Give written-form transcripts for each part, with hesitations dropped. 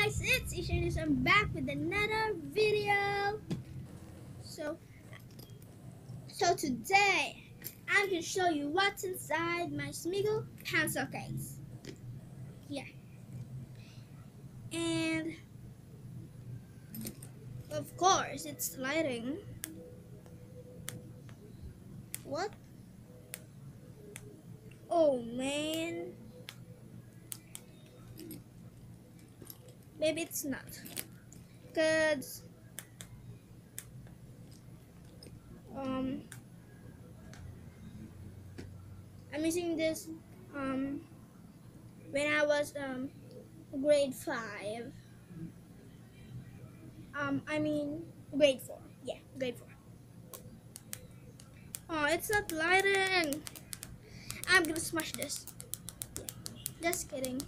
guys, it's Ishanis. I'm back with another video. So, today I'm gonna show you what's inside my Smiggle pencil case. Here, and of course it's lighting. What? Oh man, maybe it's not, cause um I'm using this when I was grade 5. I mean grade 4. Yeah, grade 4. Oh, it's not lighting. I'm gonna smash this. Yeah, just kidding.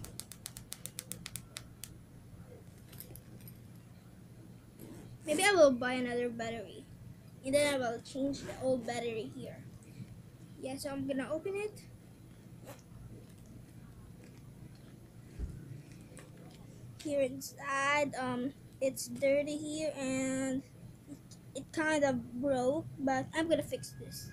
Maybe I will buy another battery. And then I will change the old battery here. Yeah, so I'm gonna open it. Here inside, it's dirty here and it kind of broke, but I'm gonna fix this.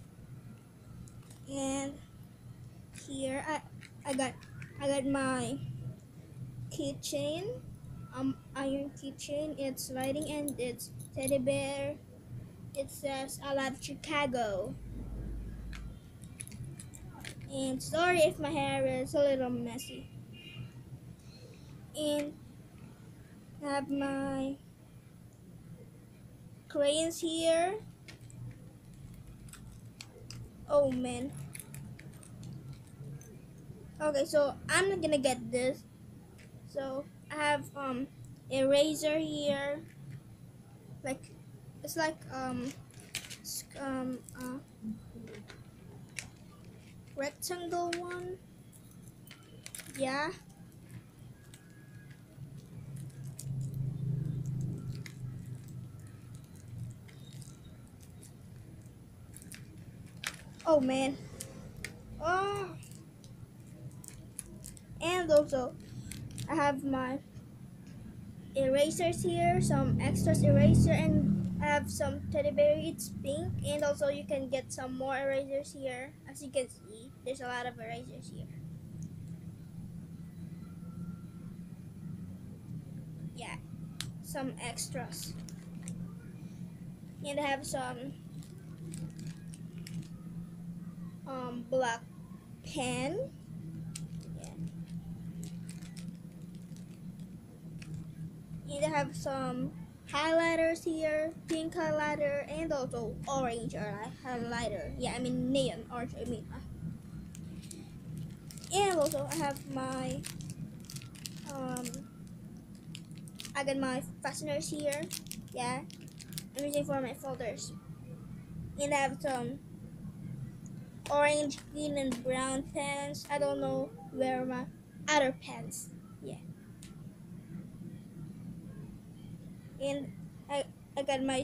And here I got my keychain, iron keychain. It's lighting and it's teddy bear. It says I love Chicago. And sorry if my hair is a little messy. And I have my crayons here. Oh man. Okay, so I'm not gonna get this. So I have eraser here. Like it's like rectangle one. Yeah. Oh man. Oh. And also I have my erasers here, some extras eraser, and I have some teddy bear. It's pink, and also you can get some more erasers here. As you can see, there's a lot of erasers here. Yeah, some extras. And I have some black pen. Yeah. And I have some highlighters here, pink highlighter, and also orange highlighter. Yeah, I mean neon orange. And also I have my I got my fasteners here. Yeah, I'm using for my folders. And I have some orange, green, and brown pens. I don't know where my other pens. Yeah. And I got my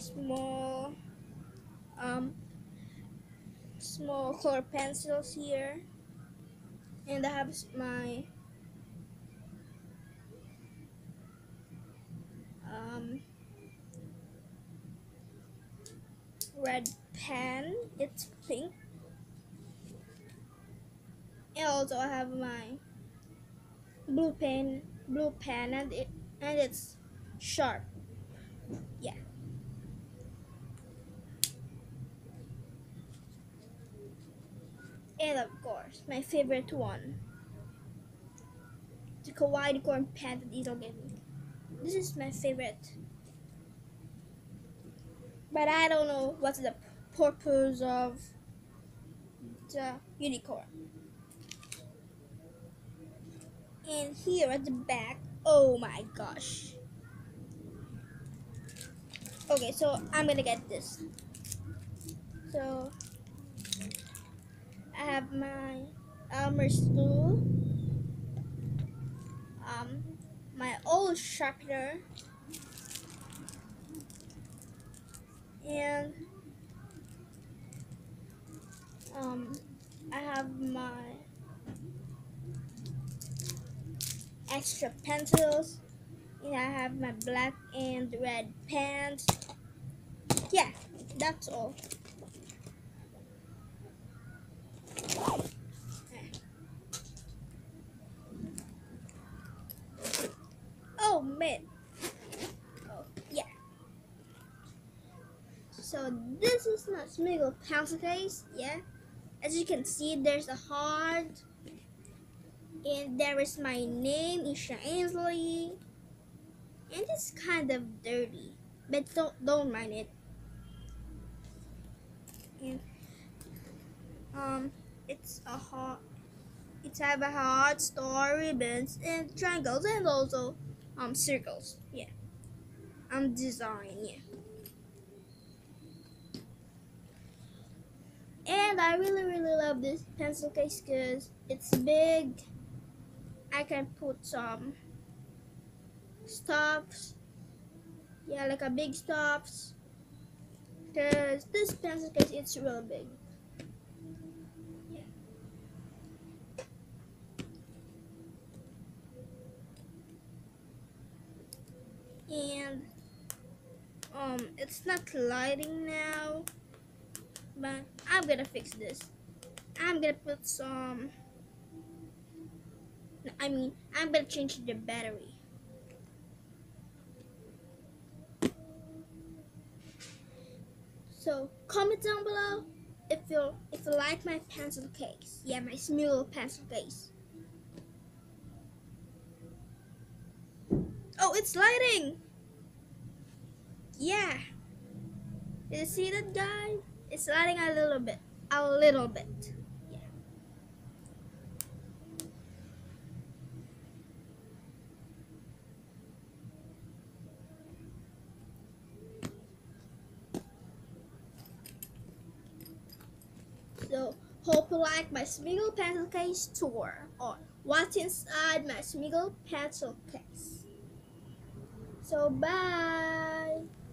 small color pencils here. And I have my red pen. It's pink. And also I have my blue pen, and it's sharp. Yeah. And of course, my favorite one, the kawaii corn pen that Diesel gave me. This is my favorite. But I don't know what's the purpose of the unicorn. And here at the back, oh my gosh. Okay, so I'm gonna get this. So I have my Elmer's glue, my old sharpener, and I have my extra pencils, And I have my black and red pants. Yeah, that's all. Oh man. Oh yeah. So this is my Smiggle pencil case. Yeah. As you can see, there's a heart, and there is my name, Isha Ainsley, and it's kind of dirty, but don't mind it. And it's a heart. It's have a heart, star, ribbons, and triangles, and also circles. Yeah, design. Yeah, and I really love this pencil case because it's big. I can put some stuffs. Yeah, like a big stuffs. Cause this pencil case it's real big. Yeah. And it's not lighting now, but I'm gonna fix this. I'm gonna put some. I'm gonna change the battery. So comment down below if you like my pencil case. Yeah, my Smule pencil case. Oh, it's lighting. Yeah. Did you see that, guy? It's lighting a little bit. A little bit. Yeah. So hope you like my Smiggle pencil case tour or what's inside my Smiggle pencil case. So bye.